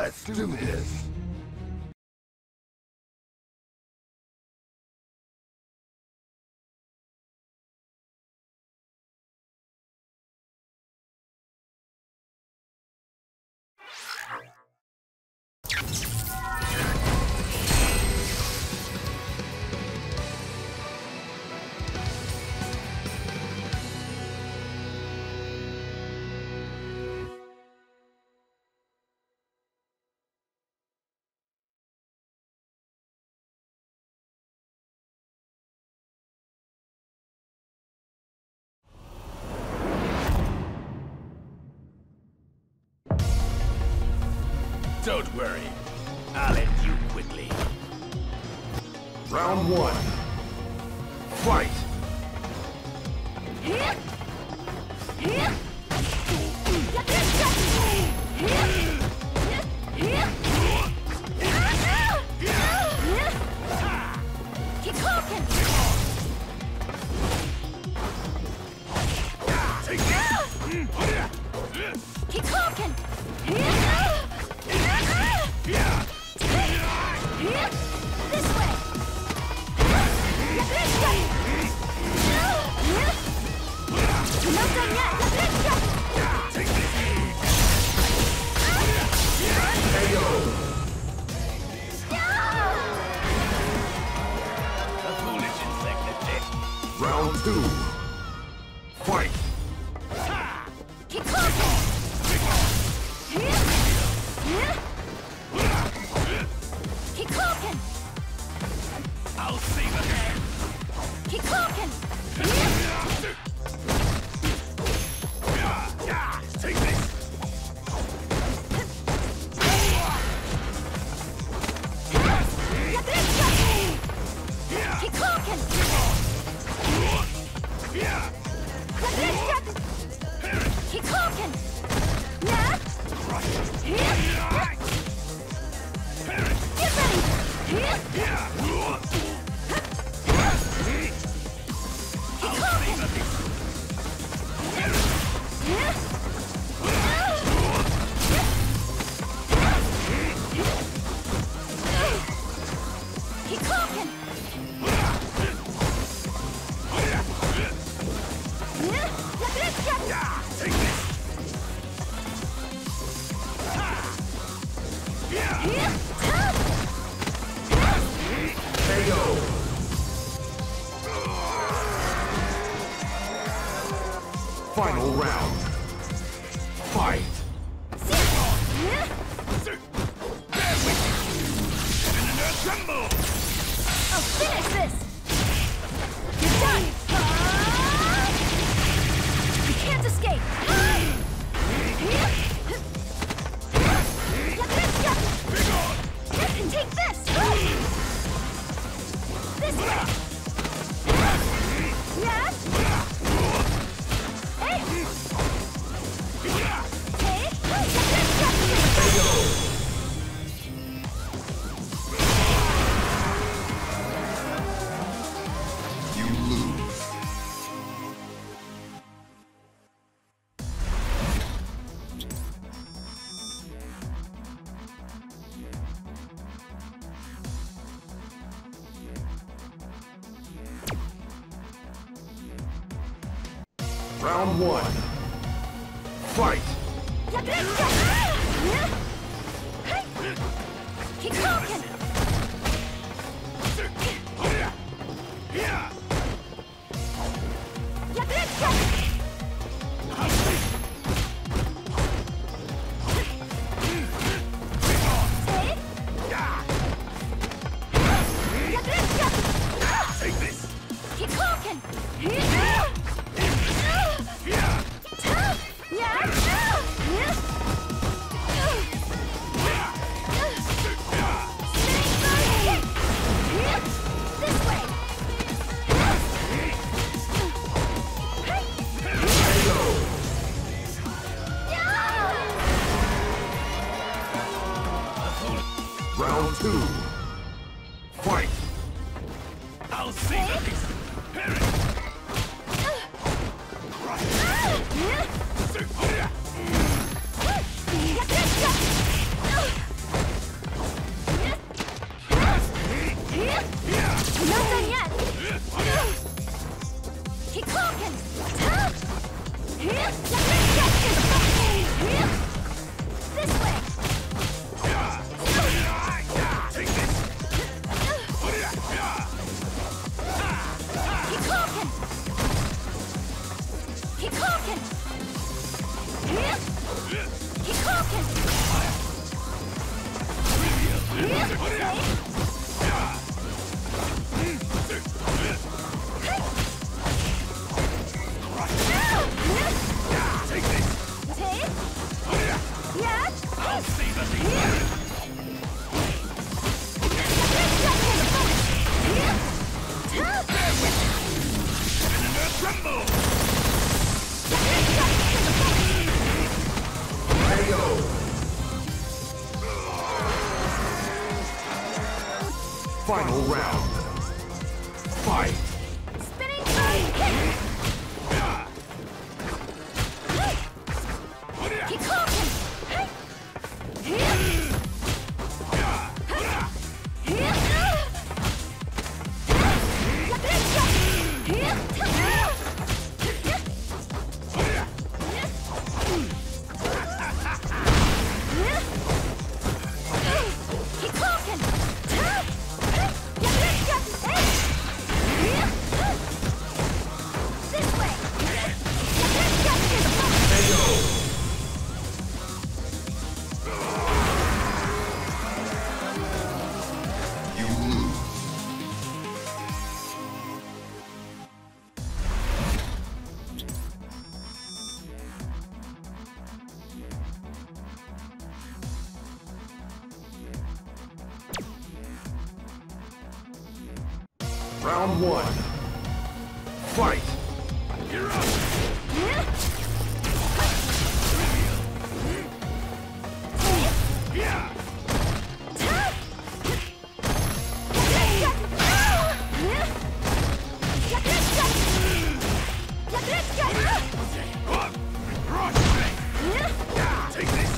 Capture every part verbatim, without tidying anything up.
Let's do this. Don't worry, I'll end you quickly. Round one. Fight! Here! Here! Get this shot! Here! Here! Keep talking! Take this! Keep talking! Here! Here! This way! Get this shot! Not done yet! Get this shot! Take this! K O! The foolish insect that Round two. Fight! Keep talking! Here! Here! Keep talking! I'll save a man! Keep talking! Take this! Get this shot! Keep talking! Get this shot! Keep talking! Yeah? Here! Get ready! Here! Keep talking! Here! Keep talking! Here! Get this shot! Take this! Here! K O! Final round. Fight! Here! Assemble! I'll finish this! You're done! You can't escape! Here! Get this shot! You can take this! This way! Yeah? Hey! Hey! Get this shot! You lose. Round one. Fight! Get this shot! Yeah? Hey! Keep talking! Get this shot! Hey! Get this shot! Take this! Keep talking! Yeah? This way! Round two. Fight! I'll save a piece! Get this shot! I'll see the beast. Tremble! K O. Final round. Fight. Spinning side kick. Keep talking. Round one. Fight! You're up! Yeah! Up! Rush me! Take this!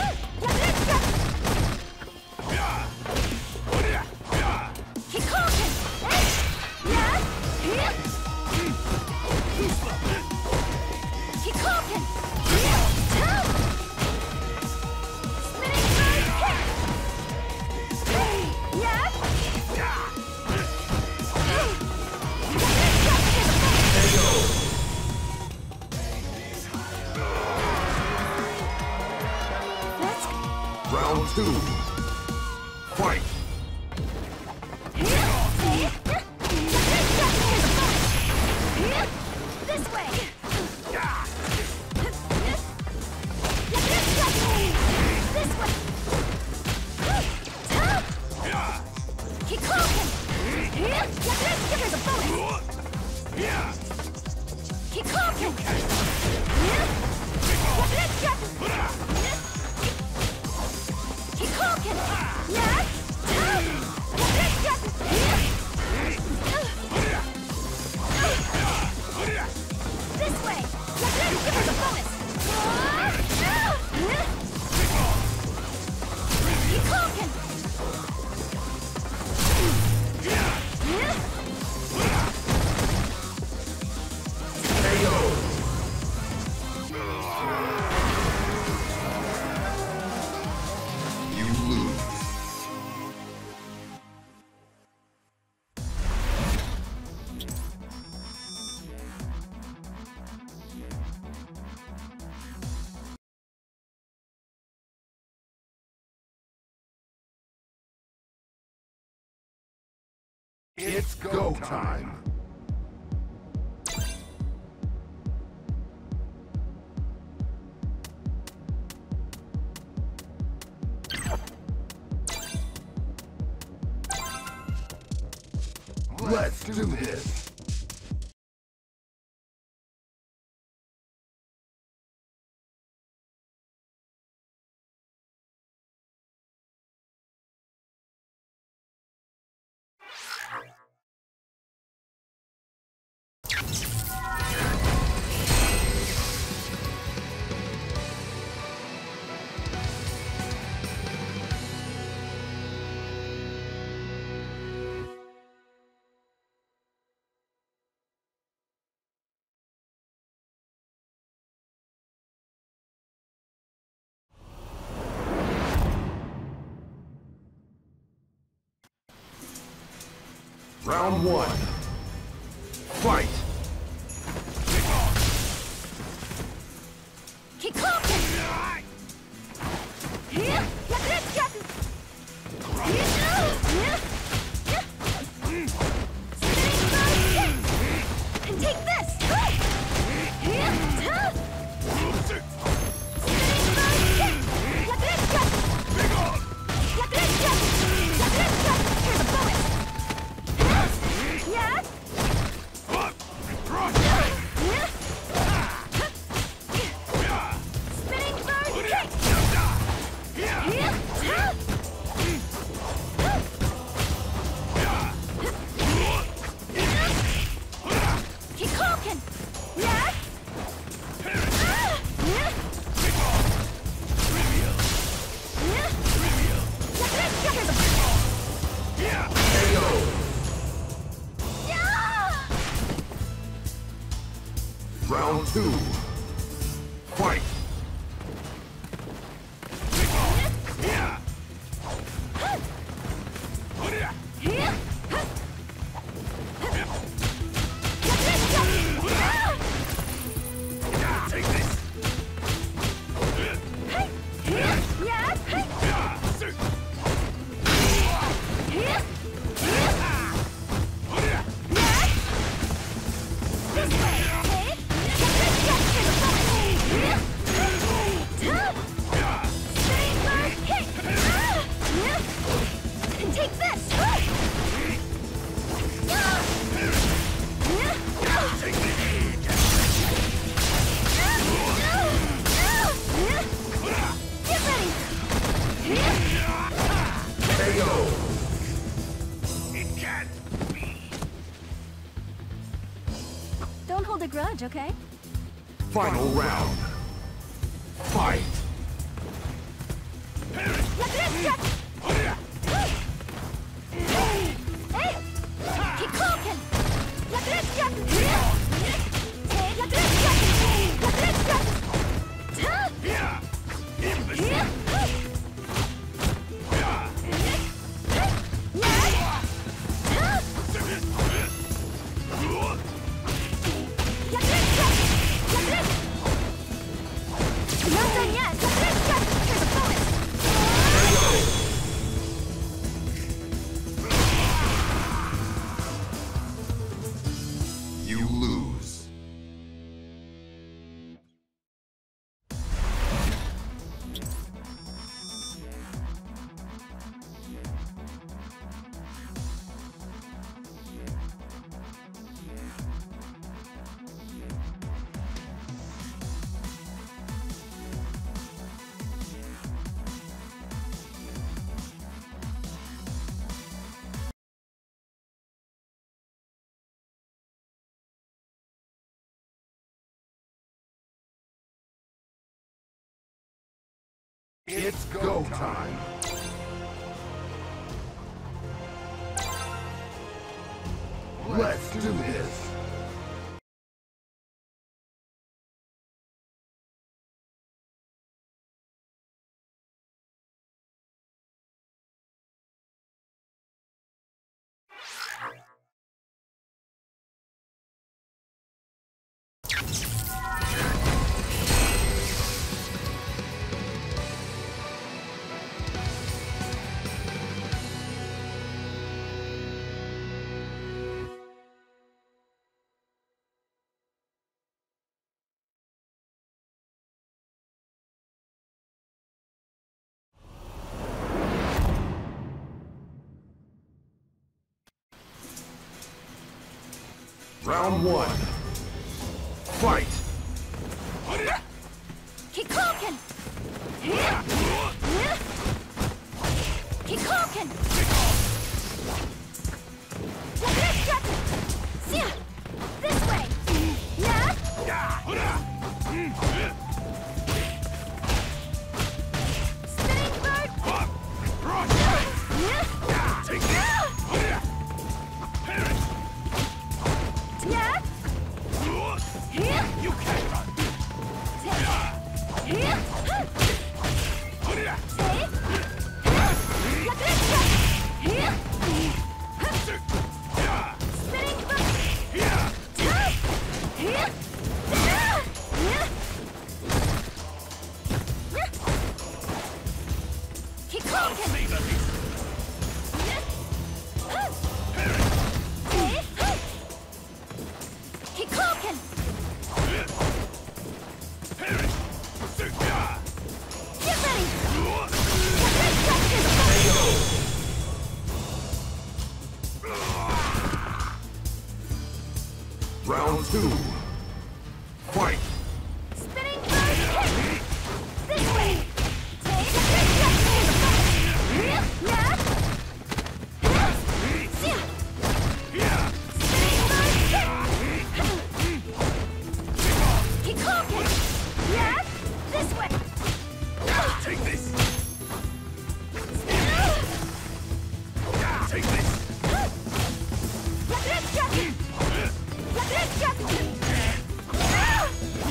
Yeah! Yeah! Keep talking. Yeah. Keep talking. Spinning side kick. Yeah. Let's go. Round two. Fight! This way. This way. Keep talking. Here's a bonus. Yeah! Keep talking. Keep talking. Yeah. This way. Here's a bonus. Keep talking. K O. You lose. It's go time. Let's do this. Round one. Fight! Keep talking. Here. And take this. Here. Spinning side kick. two. Fight! Don't hold a grudge, okay? Final round. Fight! Not done yet! Here's a bonus! You lose. It's go time. Let's do this. Round one. Fight! Kikoken! Kikoken! This way! Yeah? Spinning bird! Take this! Yeah? You can't run! Here? Round two. Fight! Spinning bird kick! This way! Take yeah! Spinning bird kick! Kikoken! Yeah! This way! Take this! Take this! Let's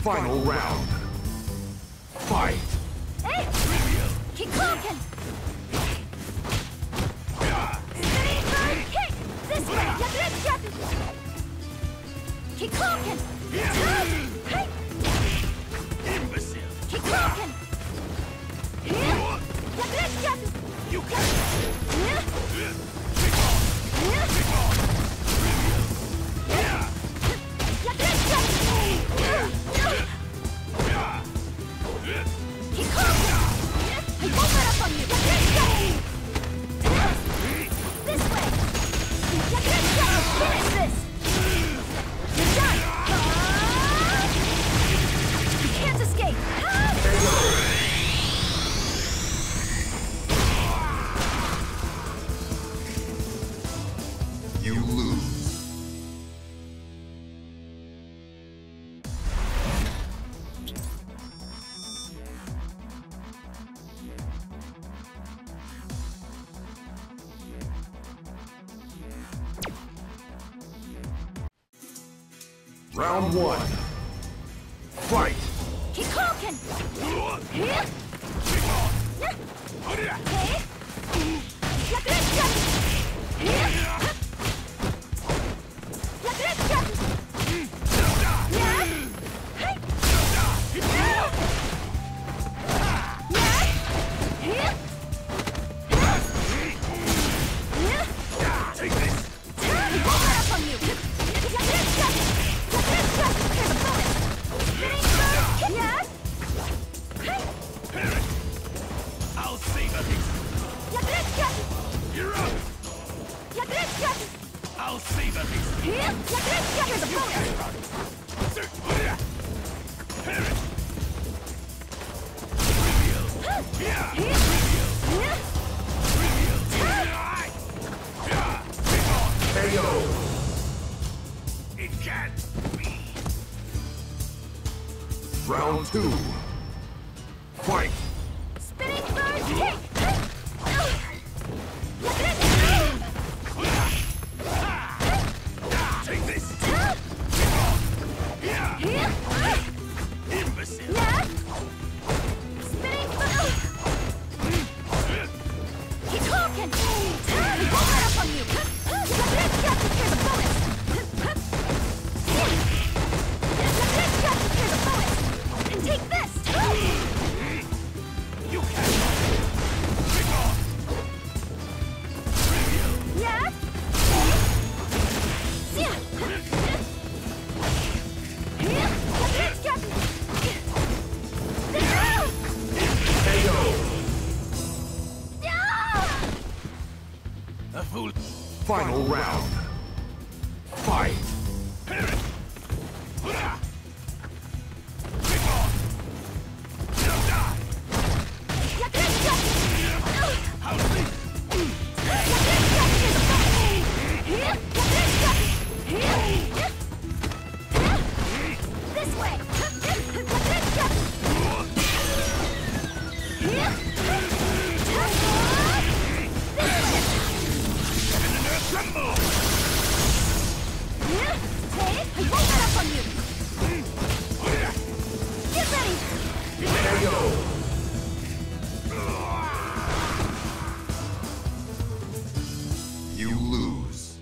Final round. Fight! Hey! Keep clocking! Spinning bird kick! This way! Keep clocking! Hey! Imbecile! Keep clocking! You can't! Keep clocking! I won't let up on you! This way! Finish this! You're done! You can't escape! You lose. Round one. Fight! Keep clocking! Here! Okay! Take this! I'll save a piece! You're up! I'll save a piece! Here's a bonus! Parrot! Trivial! Yeah! Trivial! Trivial! Yeah! K O! It can't be! Round two. Fight! Spinning bird kick! Take this! Yeah! Imbecile! Spinning bird! Keep talking! He won't let up on you! Here's a bonus! Here's a bonus! And take this! You can't! Pick off! Trivial! Yeah? Yeah! K O! A fool! Final round. Fight! Parrot! Hurrah! Pick off! Now die! How's this? This way! Tremble! Hey, I won't let up on you! Get ready! K O! You lose.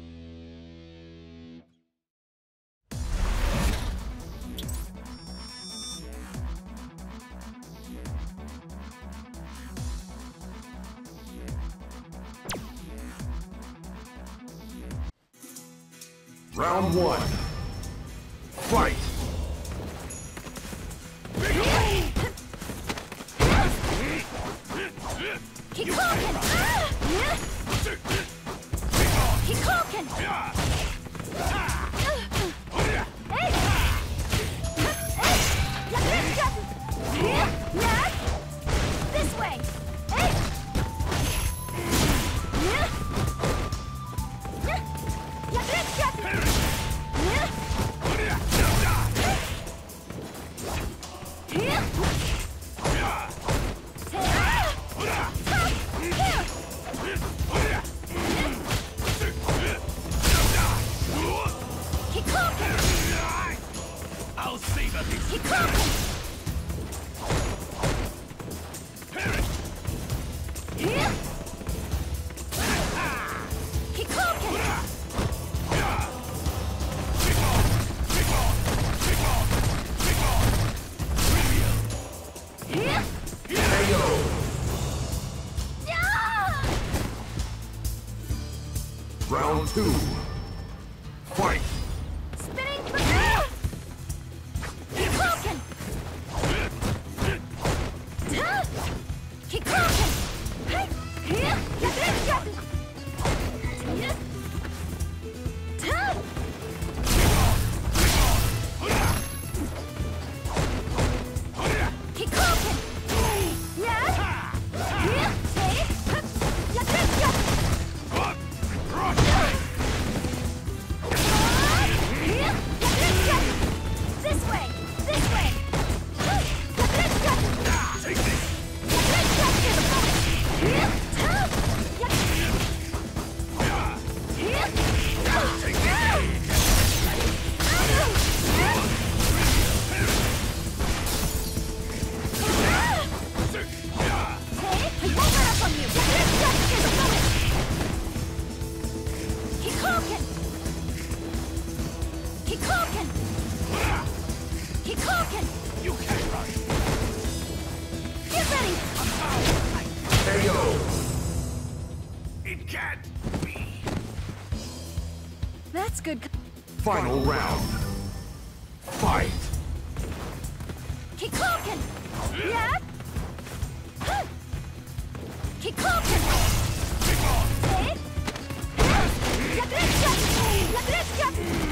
Round one. Fight! Keep clocking! Keep clocking! Hey! Hey! This way! Hey! Keep cooking! Here! Keep cooking! Here! K O. Yeah! Round two. Fight. Spinning for Keep cooking! Keep cooking! Hey! Here! Get it! Get it! Here! Turn! Keep cooking! Yeah! Here! Hey! Get it! Get it! Here! Get it! Get it! This way! This way! Get it! Get it! Take this! Get it! Get it! Here! Turn! Get it! Here! Take this! Hey, I won't let up on you! Get it! Get it! Here's a bonus! Keep cooking! Keep cooking! Keep cooking! You can't run! Get ready! K O. It can't be! That's good. Final round. Fight. Keep cooking! Yeah? Huh. Keep cooking! Hey! Get it! Get it! Get it! Get it!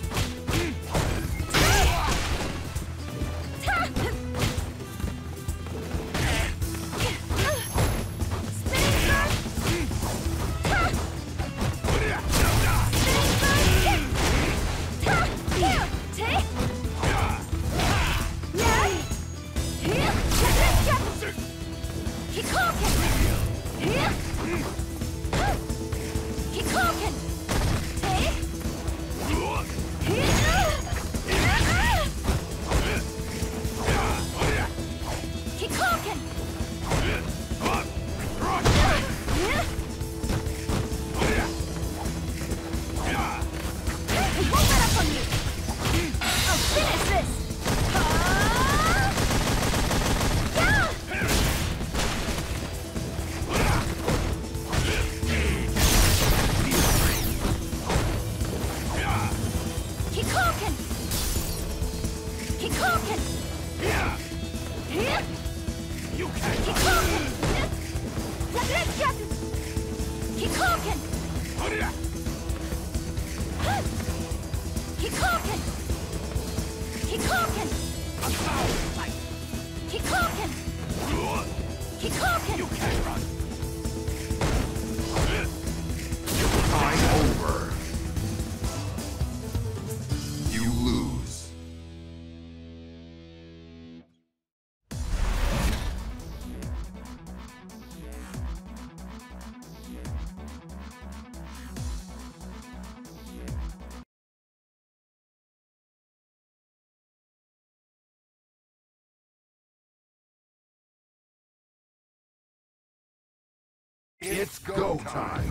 It's go time.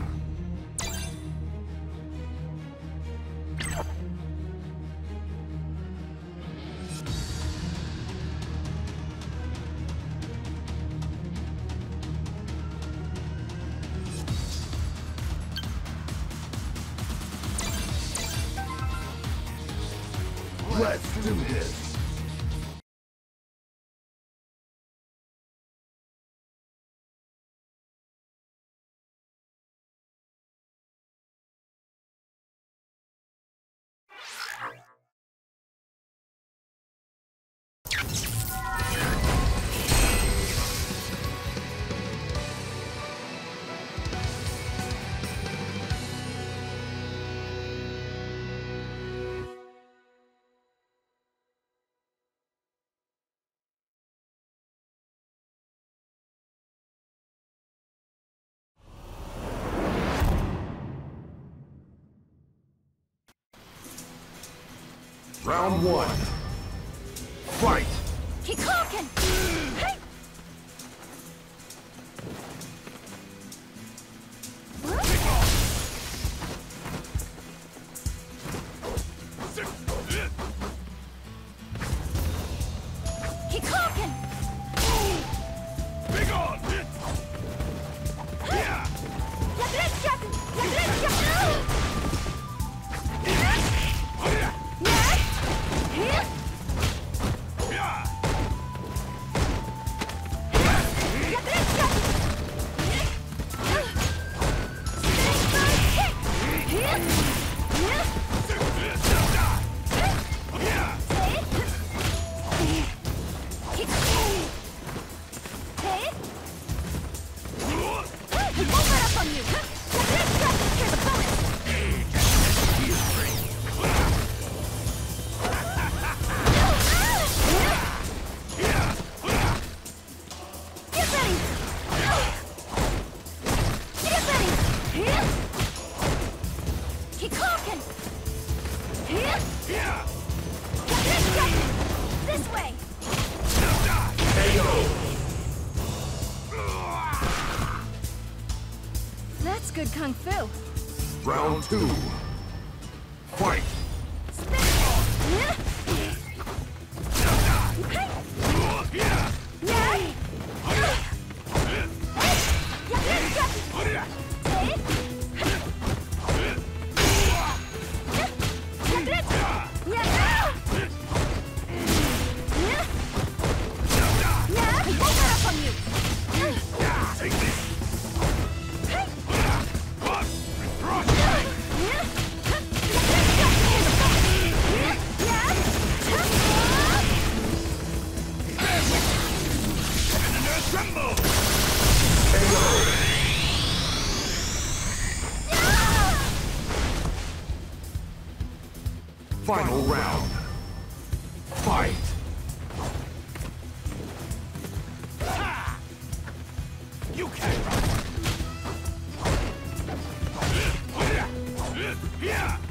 Let's do this. Round one. Fight! Keep talking! Hey! Keep talking! Big on! Yeah! Get this, Captain! Get this, Captain! Yeah! Yes! Here! Yeah! Get this, Captain! Here! Here! Yeah! Keep Hey! He won't let up on you! Get this, Captain! Here's a bonus! Get ready! Get ready! Here! Keep talking! Here! Yeah! Get this, Captain! This way! K O! That's good kung fu. Round two. Fight! Spin! Yeah! Hey! Yeah! Yeah! Get this, Captain! Hey! Get this! Yeah! Yeah! Yeah! He won't let up on you! Take this! Hey! What? Cross! Yeah! Get this, Captain! Here's a bonus! Yeah! Yeah! And assemble! K O! Final round. Fight! Ha! You can't run! Yeah!